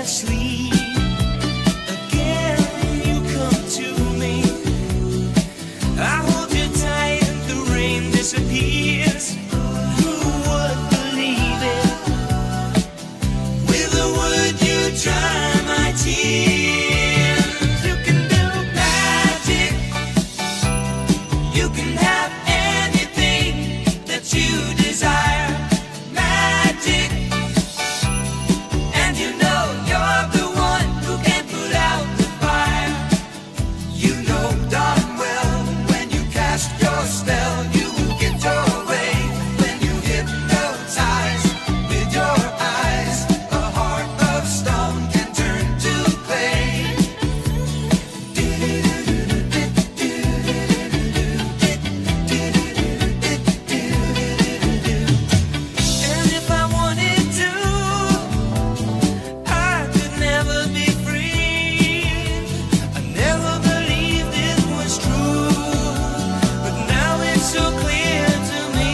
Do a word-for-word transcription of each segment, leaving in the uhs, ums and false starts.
of sleep. Again you come to me. I hold you tight and the rain disappears. Who would believe it? With a word you dry my tears. You can do magic. You can have anything that you desire. Magic. And you know you're the one who can put out the fire. You know darn well when you cast your spell, you will get your way. When you hypnotize with your eyes, a heart of stone can turn to clay. And if I wanted to, I could never be free. I never believed it was true, but now it's so clear to me.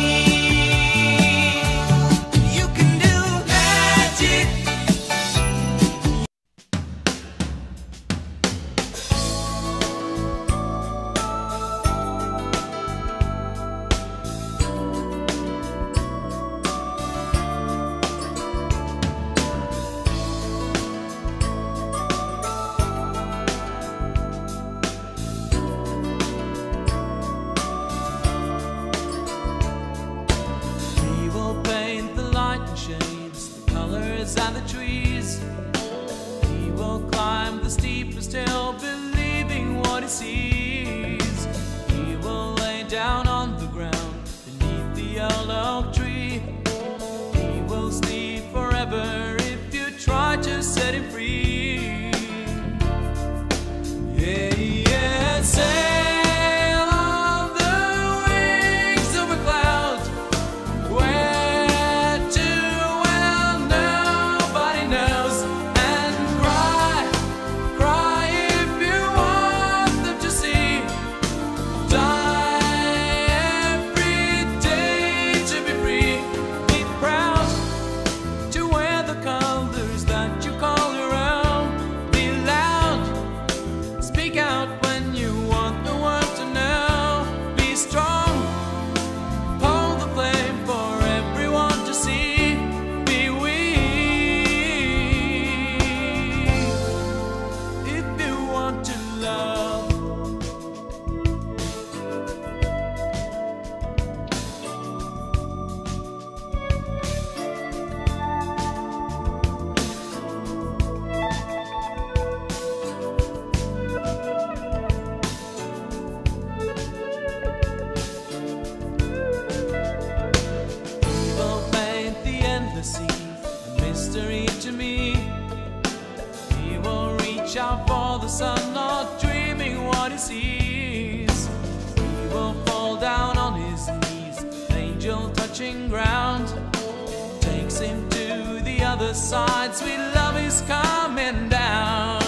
You can do magic. He will paint the light and shades, the colors and the trees. He will climb the steepest hill, believing what he sees. He will lay down on the ground beneath the old oak tree. He will sleep forever if you try to set him free. Yeah, yeah, sail on the wings of a cloud. Where to, well, nobody knows. And cry, cry if you want them to see. Die every day to be free. Be proud to wear the colors that you call your own. Be loud, speak out when you want the world to know. Be strong, hold the flame for everyone to see. Be weak if you want to love. He will paint the endless sea, a mystery to me. He will reach out for the sun, not dreaming what he sees. He will fall down on his knees, angel touching ground. Takes him to the other side, sweet love is coming down.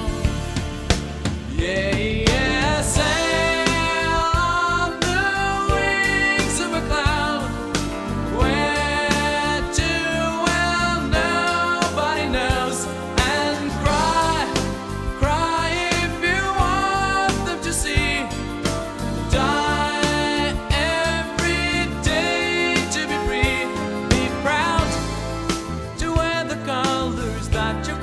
Yeah, yeah, sail on the wings of a cloud. Where to, well, nobody knows. And cry, cry if you want them to see. Die every day to be free. Be proud to wear the colors that you